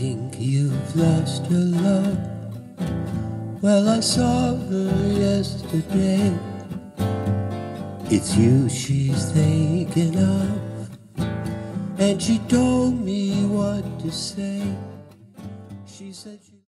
think you've lost your love? Well, I saw her yesterday. It's you she's thinking of, and she told me what to say. She said she